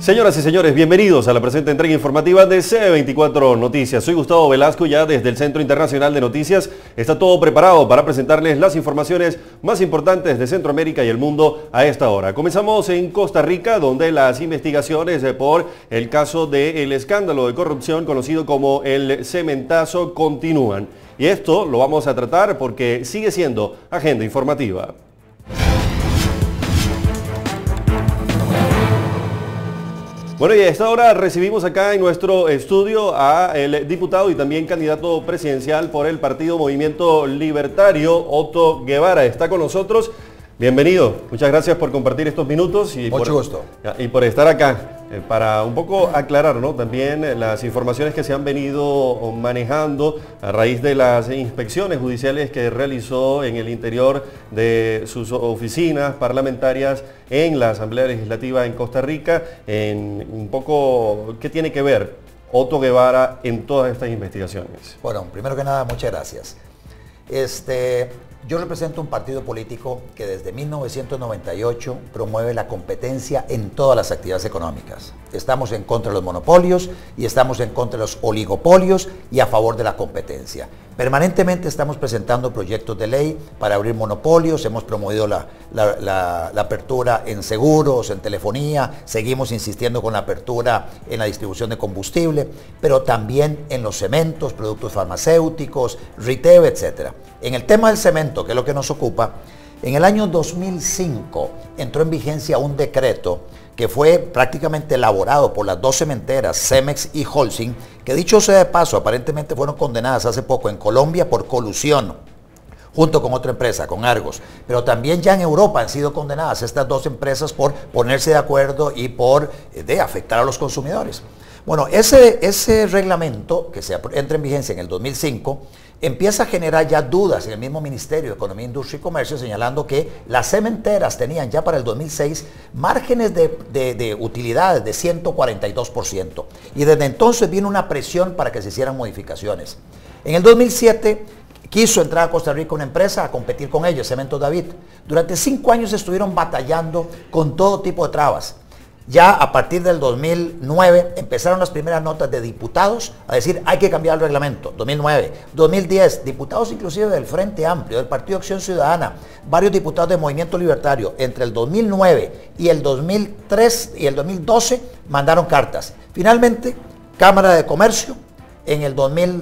Señoras y señores, bienvenidos a la presente entrega informativa de C24 Noticias. Soy Gustavo Velasco, ya desde el Centro Internacional de Noticias. Está todo preparado para presentarles las informaciones más importantes de Centroamérica y el mundo a esta hora. Comenzamos en Costa Rica, donde las investigaciones por el caso del escándalo de corrupción conocido como el Cementazo continúan. Y esto lo vamos a tratar porque sigue siendo agenda informativa. Bueno, y a esta hora recibimos acá en nuestro estudio a el diputado y también candidato presidencial por el Partido Movimiento Libertario, Otto Guevara. Está con nosotros. Bienvenido. Muchas gracias por compartir estos minutos y mucho gusto. Y por estar acá para un poco aclarar, ¿no?, también las informaciones que se han venido manejando a raíz de las inspecciones judiciales que realizó en el interior de sus oficinas parlamentarias en la Asamblea Legislativa en Costa Rica, en un poco qué tiene que ver Otto Guevara en todas estas investigaciones. Bueno, primero que nada, muchas gracias. Yo represento un partido político que desde 1998 promueve la competencia en todas las actividades económicas. Estamos en contra de los monopolios y estamos en contra de los oligopolios y a favor de la competencia. Permanentemente estamos presentando proyectos de ley para abrir monopolios, hemos promovido la apertura en seguros, en telefonía, seguimos insistiendo con la apertura en la distribución de combustible, pero también en los cementos, productos farmacéuticos, retail, etc. En el tema del cemento, que es lo que nos ocupa, en el año 2005 entró en vigencia un decreto que fue prácticamente elaborado por las dos cementeras, Cemex y Holcim, que dicho sea de paso, aparentemente fueron condenadas hace poco en Colombia por colusión, junto con otra empresa, con Argos. Pero también ya en Europa han sido condenadas estas dos empresas por ponerse de acuerdo y por afectar a los consumidores. Bueno, ese reglamento que entra en vigencia en el 2005 empieza a generar ya dudas en el mismo Ministerio de Economía, Industria y Comercio, señalando que las cementeras tenían ya para el 2006 márgenes de utilidades de 142%. Y desde entonces vino una presión para que se hicieran modificaciones. En el 2007 quiso entrar a Costa Rica una empresa a competir con ellos, Cementos David. Durante 5 años estuvieron batallando con todo tipo de trabas. Ya a partir del 2009 empezaron las primeras notas de diputados a decir hay que cambiar el reglamento. 2009, 2010, diputados inclusive del Frente Amplio, del Partido Acción Ciudadana, varios diputados del Movimiento Libertario, entre el 2009 y el 2003 y el 2012 mandaron cartas. Finalmente, Cámara de Comercio en el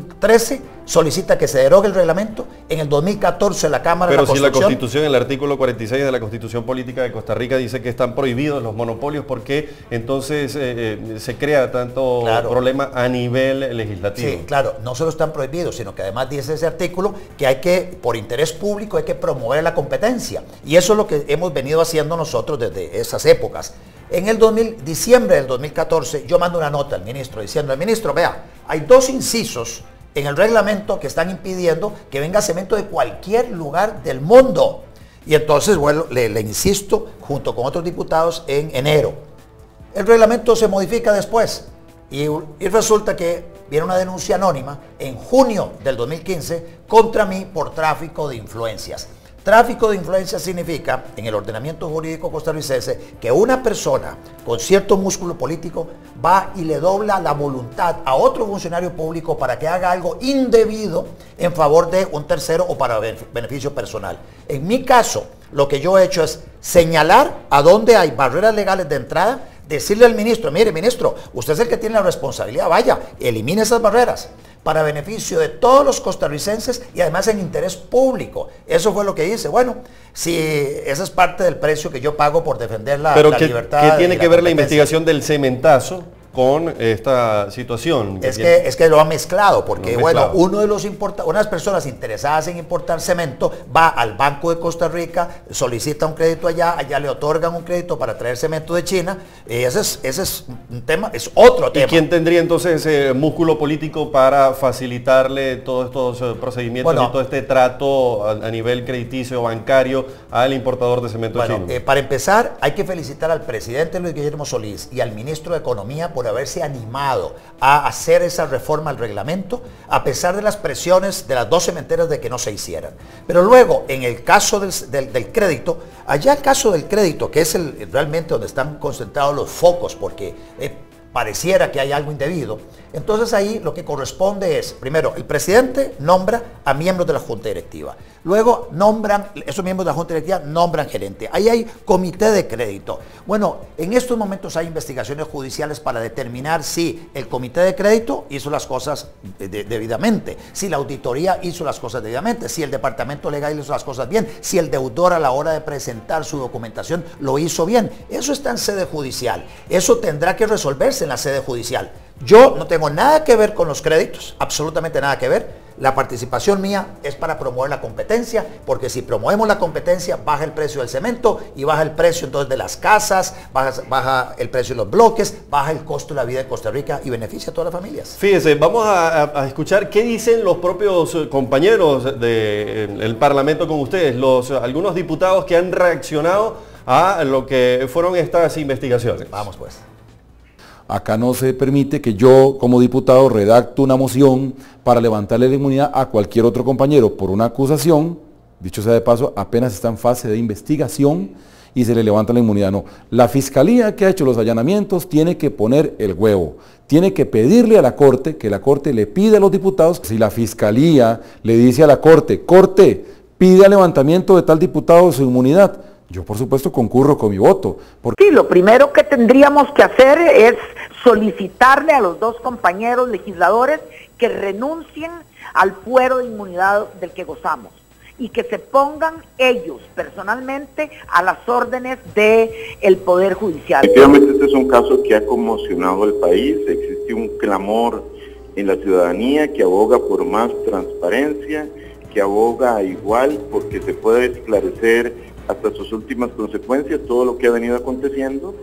2013 solicita que se derogue el reglamento. En el 2014 la Cámara de la Construcción... Pero si la Constitución, el artículo 46 de la Constitución Política de Costa Rica dice que están prohibidos los monopolios, ¿por qué entonces se crea tanto problema a nivel legislativo? Sí, claro, no solo están prohibidos, sino que además dice ese artículo que hay que, por interés público, hay que promover la competencia. Y eso es lo que hemos venido haciendo nosotros desde esas épocas. En el diciembre del 2014 yo mando una nota al ministro diciendo, al ministro, vea, hay 2 incisos en el reglamento que están impidiendo que venga cemento de cualquier lugar del mundo. Y entonces, bueno, le insisto, junto con otros diputados, en enero. El reglamento se modifica después y resulta que viene una denuncia anónima en junio del 2015 contra mí por tráfico de influencias. Tráfico de influencias significa, en el ordenamiento jurídico costarricense, que una persona con cierto músculo político va y le dobla la voluntad a otro funcionario público para que haga algo indebido en favor de un tercero o para beneficio personal. En mi caso, lo que yo he hecho es señalar a dónde hay barreras legales de entrada, decirle al ministro, mire ministro, usted es el que tiene la responsabilidad, vaya, elimine esas barreras para beneficio de todos los costarricenses y además en interés público. Eso fue lo que hice. Bueno, si esa es parte del precio que yo pago por defender la libertad. ¿Qué tiene que ver la investigación del cementazo con esta situación? Es que lo ha mezclado, porque bueno, unas personas interesadas en importar cemento va al Banco de Costa Rica, solicita un crédito allá le otorgan un crédito para traer cemento de China. Ese es un tema, es otro tema. ¿Y quién tendría entonces ese músculo político para facilitarle todos estos procedimientos y todo este trato a nivel crediticio bancario al importador de cemento chino? Para empezar, hay que felicitar al presidente Luis Guillermo Solís y al ministro de Economía por por haberse animado a hacer esa reforma al reglamento, a pesar de las presiones de las dos cementeras de que no se hicieran. Pero luego, en el caso del crédito, allá el caso del crédito, que es realmente donde están concentrados los focos, porque pareciera que hay algo indebido, entonces ahí lo que corresponde es, primero, el presidente nombra a miembros de la Junta Directiva, luego esos miembros de la Junta Directiva nombran gerente, ahí hay comité de crédito. Bueno, en estos momentos hay investigaciones judiciales para determinar si el comité de crédito hizo las cosas debidamente, si la auditoría hizo las cosas debidamente, si el departamento legal hizo las cosas bien, si el deudor a la hora de presentar su documentación lo hizo bien. Eso está en sede judicial, eso tendrá que resolverse en la sede judicial. Yo no tengo nada que ver con los créditos, absolutamente nada que ver. La participación mía es para promover la competencia, porque si promovemos la competencia, baja el precio del cemento y baja el precio entonces de las casas, baja el precio de los bloques, baja el costo de la vida de Costa Rica y beneficia a todas las familias. Fíjese, vamos a escuchar qué dicen los propios compañeros del Parlamento con ustedes, algunos diputados que han reaccionado a lo que fueron estas investigaciones. Vamos pues. Acá no se permite que yo, como diputado, redacte una moción para levantarle la inmunidad a cualquier otro compañero por una acusación, dicho sea de paso, apenas está en fase de investigación y se le levanta la inmunidad. No, la Fiscalía que ha hecho los allanamientos tiene que poner el huevo, tiene que pedirle a la Corte, que la Corte le pida a los diputados, si la Fiscalía le dice a la Corte, pide el levantamiento de tal diputado de su inmunidad, yo por supuesto concurro con mi voto. Sí, lo primero que tendríamos que hacer es solicitarle a los dos compañeros legisladores que renuncien al fuero de inmunidad del que gozamos y que se pongan ellos personalmente a las órdenes del Poder Judicial. Efectivamente, este es un caso que ha conmocionado al país, existe un clamor en la ciudadanía que aboga por más transparencia, que aboga igual porque se pueda esclarecer hasta sus últimas consecuencias todo lo que ha venido aconteciendo.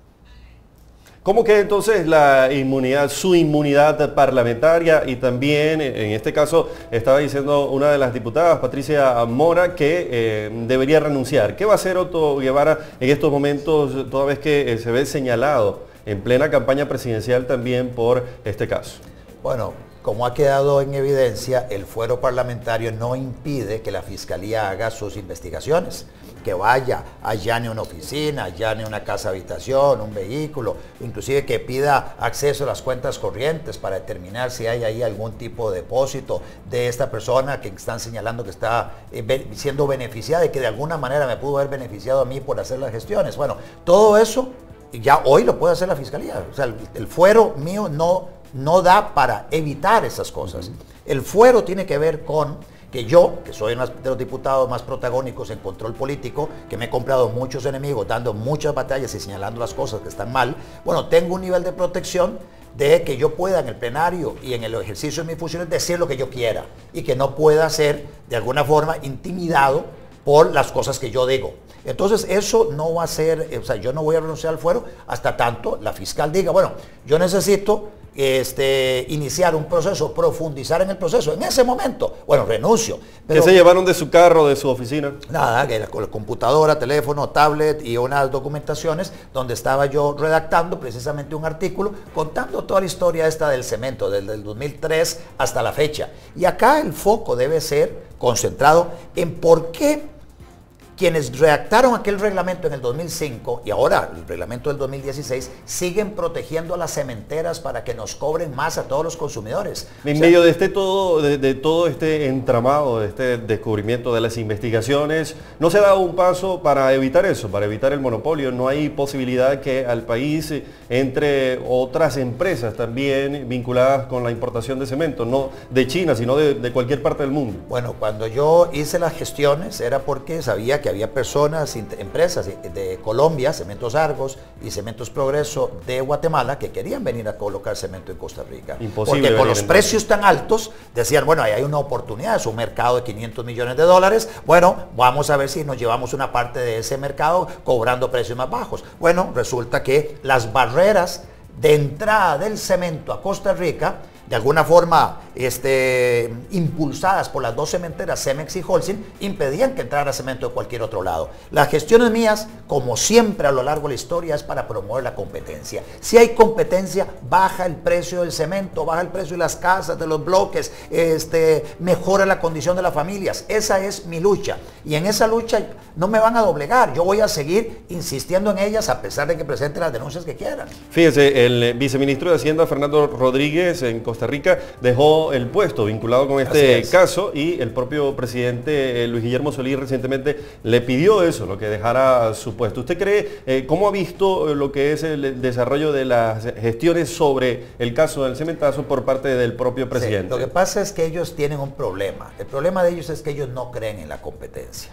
¿Cómo queda entonces la inmunidad, su inmunidad parlamentaria? Y también, en este caso, estaba diciendo una de las diputadas, Patricia Mora, que debería renunciar. ¿Qué va a hacer Otto Guevara en estos momentos, toda vez que se ve señalado en plena campaña presidencial también por este caso? Bueno, como ha quedado en evidencia, el fuero parlamentario no impide que la Fiscalía haga sus investigaciones, que vaya, allane una oficina, allane una casa habitación, un vehículo, inclusive que pida acceso a las cuentas corrientes para determinar si hay ahí algún tipo de depósito de esta persona que están señalando que está siendo beneficiada y que de alguna manera me pudo haber beneficiado a mí por hacer las gestiones. Bueno, todo eso ya hoy lo puede hacer la Fiscalía. O sea, el fuero mío no da para evitar esas cosas. El fuero tiene que ver con que yo, que soy uno de los diputados más protagónicos en control político, que me he comprado muchos enemigos, dando muchas batallas y señalando las cosas que están mal, bueno, tengo un nivel de protección de que yo pueda en el plenario y en el ejercicio de mis funciones decir lo que yo quiera y que no pueda ser de alguna forma intimidado por las cosas que yo digo. Entonces eso no va a ser, o sea, yo no voy a renunciar al fuero hasta tanto la fiscal diga, bueno, yo necesito iniciar un proceso, profundizar en el proceso. En ese momento, bueno, renuncio. Pero, ¿qué se llevaron de su carro, de su oficina? Nada, que la computadora, teléfono, tablet y unas documentaciones donde estaba yo redactando precisamente un artículo contando toda la historia esta del cemento, desde el 2003 hasta la fecha. Y acá el foco debe ser concentrado en por qué quienes redactaron aquel reglamento en el 2005 y ahora el reglamento del 2016 siguen protegiendo a las cementeras para que nos cobren más a todos los consumidores. En medio de todo este entramado, de este descubrimiento de las investigaciones, ¿no se ha dado un paso para evitar eso, para evitar el monopolio? ¿No hay posibilidad que al país entre otras empresas también vinculadas con la importación de cemento, no de China, sino de cualquier parte del mundo? Bueno, cuando yo hice las gestiones era porque sabía que había personas, empresas de Colombia, Cementos Argos y Cementos Progreso de Guatemala, que querían venir a colocar cemento en Costa Rica. Imposible. Porque con los precios tan altos, decían, bueno, ahí hay una oportunidad, es un mercado de 500 millones de dólares, bueno, vamos a ver si nos llevamos una parte de ese mercado cobrando precios más bajos. Bueno, resulta que las barreras de entrada del cemento a Costa Rica, de alguna forma impulsadas por las dos cementeras, Cemex y Holcim, impedían que entrara cemento de cualquier otro lado. Las gestiones mías, como siempre a lo largo de la historia, es para promover la competencia. Si hay competencia, baja el precio del cemento, baja el precio de las casas, de los bloques, mejora la condición de las familias. Esa es mi lucha. Y en esa lucha no me van a doblegar. Yo voy a seguir insistiendo en ellas a pesar de que presenten las denuncias que quieran. Fíjese, el viceministro de Hacienda, Fernando Rodríguez, en Costa Rica, dejó el puesto vinculado con este caso, y el propio presidente Luis Guillermo Solís recientemente le pidió eso, lo que dejara su puesto. ¿Usted cree, cómo ha visto lo que es el desarrollo de las gestiones sobre el caso del cementazo por parte del propio presidente? Sí, lo que pasa es que ellos tienen un problema. El problema de ellos es que ellos no creen en la competencia.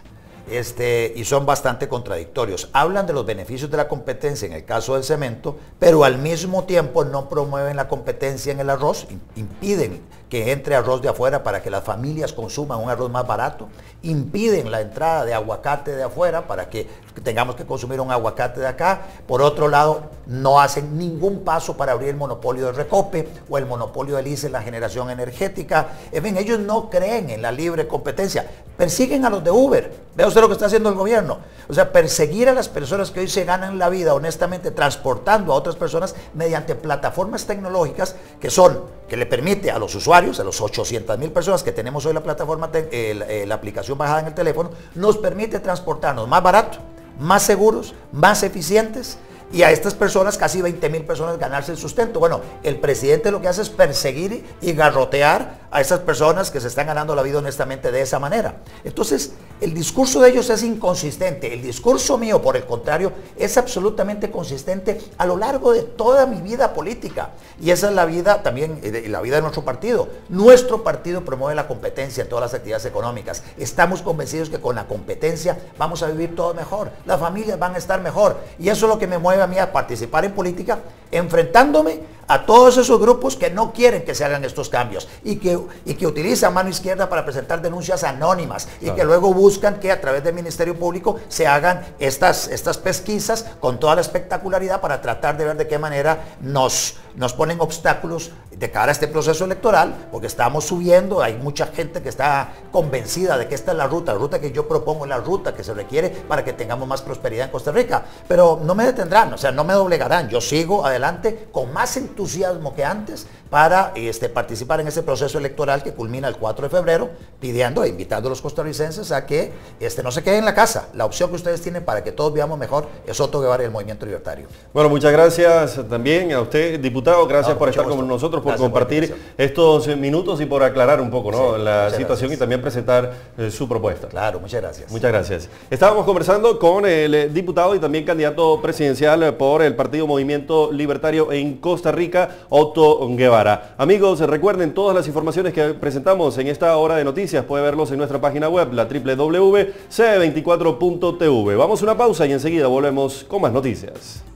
Y son bastante contradictorios. Hablan de los beneficios de la competencia en el caso del cemento, pero al mismo tiempo no promueven la competencia en el arroz, impiden que entre arroz de afuera para que las familias consuman un arroz más barato, impiden la entrada de aguacate de afuera para que tengamos que consumir un aguacate de acá. Por otro lado, no hacen ningún paso para abrir el monopolio de Recope o el monopolio del ICE en la generación energética. En fin, ellos no creen en la libre competencia. Persiguen a los de Uber. Vea usted lo que está haciendo el gobierno. O sea, perseguir a las personas que hoy se ganan la vida honestamente transportando a otras personas mediante plataformas tecnológicas que le permite a los usuarios, a los 800,000 personas que tenemos hoy la plataforma, la aplicación bajada en el teléfono, nos permite transportarnos más barato, más seguros, más eficientes, y a estas personas, casi 20,000 personas, ganarse el sustento. Bueno, el presidente lo que hace es perseguir y garrotear a esas personas que se están ganando la vida honestamente de esa manera. Entonces, el discurso de ellos es inconsistente. El discurso mío, por el contrario, es absolutamente consistente a lo largo de toda mi vida política. Y esa es la vida también, la vida de nuestro partido. Nuestro partido promueve la competencia en todas las actividades económicas. Estamos convencidos que con la competencia vamos a vivir todo mejor. Las familias van a estar mejor. Y eso es lo que me mueve a mí a participar en política, enfrentándome a todos esos grupos que no quieren que se hagan estos cambios y que utilizan mano izquierda para presentar denuncias anónimas y que luego buscan que a través del Ministerio Público se hagan estas pesquisas con toda la espectacularidad para tratar de ver de qué manera nos ponen obstáculos de cara a este proceso electoral, porque estamos subiendo, hay mucha gente que está convencida de que esta es la ruta que yo propongo, es la ruta que se requiere para que tengamos más prosperidad en Costa Rica, pero no me detendrán, o sea, no me doblegarán. Yo sigo adelante con más entusiasmo que antes para participar en ese proceso electoral que culmina el 4 de febrero, pidiendo e invitando a los costarricenses a que no se queden en la casa. La opción que ustedes tienen para que todos vivamos mejor es Otto Guevara y el Movimiento Libertario. Bueno, muchas gracias también a usted, diputado. Gracias por estar con nosotros, por compartir estos minutos y por aclarar un poco la situación y también presentar su propuesta. Claro, muchas gracias. Muchas gracias. Estábamos conversando con el diputado y también candidato presidencial por el Partido Movimiento Libertario en Costa Rica, Otto Guevara. Amigos, recuerden todas las informaciones que presentamos en esta hora de noticias. Puede verlos en nuestra página web, la www.c24.tv. Vamos a una pausa y enseguida volvemos con más noticias.